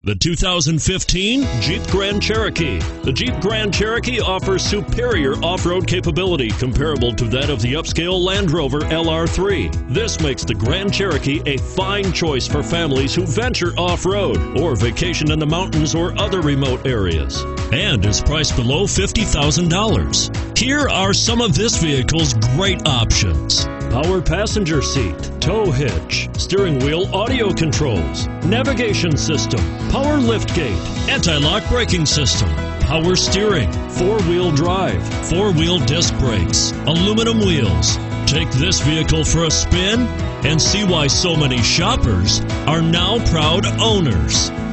The 2015 Jeep Grand Cherokee. The Jeep Grand Cherokee offers superior off-road capability comparable to that of the upscale Land Rover LR3. This makes the Grand Cherokee a fine choice for families who venture off-road or vacation in the mountains or other remote areas, and is priced below $50,000. Here are some of this vehicle's great options: power passenger seat, tow hitch, steering wheel audio controls, navigation system, power liftgate, anti-lock braking system, power steering, four-wheel drive, four-wheel disc brakes, aluminum wheels. Take this vehicle for a spin and see why so many shoppers are now proud owners.